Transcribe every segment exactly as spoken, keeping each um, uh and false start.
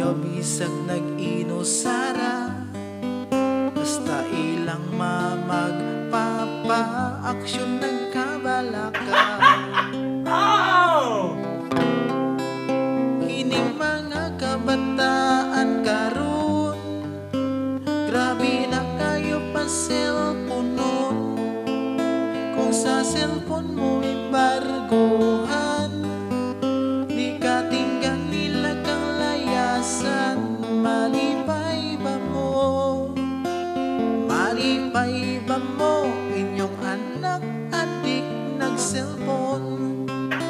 Bisag nag-inusara, basta ilang mamagpapa-aksyon nagkabalaka. Oh! Kining mga kabataan karon, grabe na kayo pa cellphone nun. Kung sa cellphone mo embargohan, di ka tinggal nila kang layasan. Malipay ba mo? Malipay ba mo? Inyong anak adik nag-cellphone.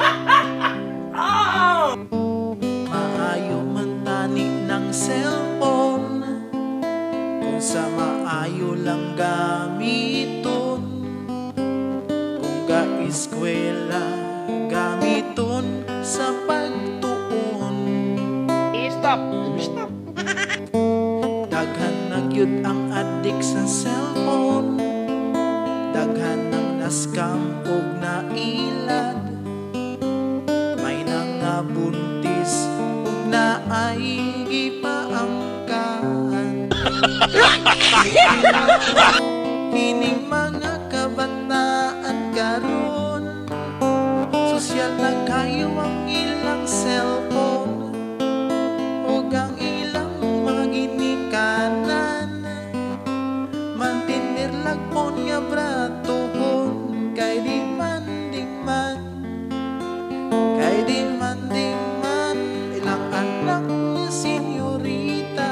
Oh! Maayo man tani ng cellphone, kung sa maayo lang gamiton. Kung ga-eskwela gamiton sa pagtuon. Stop! Stop! Daghan na gyud ang adik sa cellphone, daghan ng naskam ug nailad. May nangabuntis ug naay gipaangkaan. Kining mga kabataan karon, sosyal na kayo ang ilang cellphone ug ang ilang mga ginikanan. Mantinir lagpon nga bratohon, kay di manding man, kay di manding man, ilang anak niya senyorita.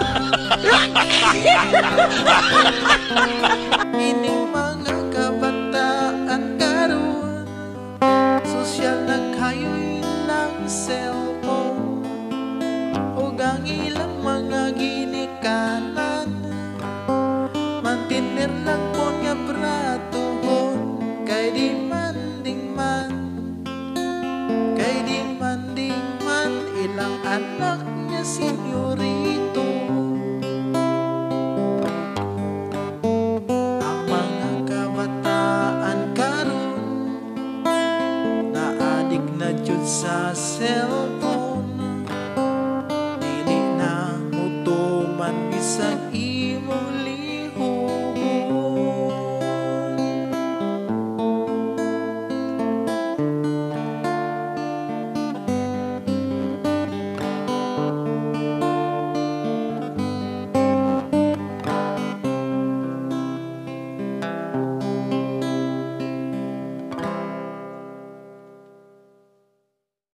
Ining mga kabataan karon, sosyal na kayo ilang cellphone ug ang ilang mga ginikanan. Mantinir lang po nga bratuhon, kay di manding man, kay di manding man, ilang anak niya senyorito. Ang mga kabataan karon, naadik na jud sa cellphone.